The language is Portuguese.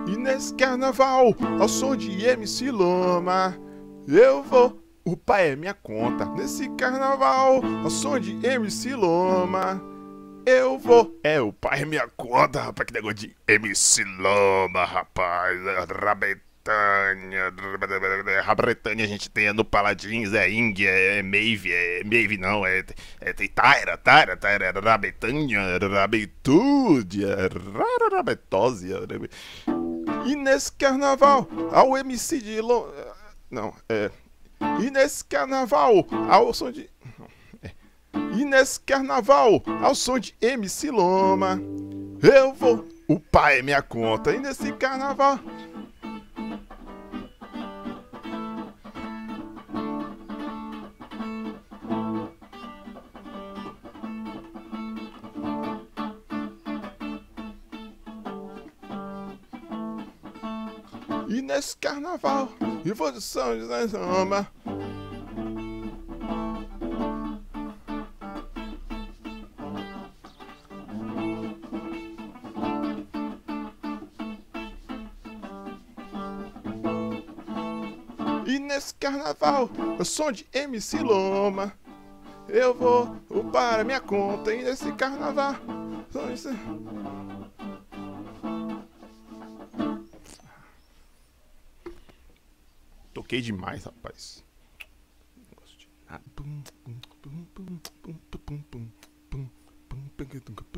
E nesse carnaval, ao som de MC Loma, eu vou upar é minha conta. Nesse carnaval, ao som de MC Loma, eu vou upar é minha conta, rapaz. Que negócio de MC Loma, rapaz. Rabretânia a gente tem no Paladins, é Ing, é Maeve não, tem Tyra, Rabetânia, Rabetúdia, Rabetósia. E nesse carnaval, ao MC de não, e nesse carnaval, ao som de E nesse carnaval, ao som de MC Loma, eu vou upar é minha conta. E nesse carnaval E nesse carnaval, eu vou de São José Loma. E nesse carnaval, o som de MC Loma, eu vou upar a minha conta. E nesse carnaval, toquei demais, rapaz. Não gosto de nada.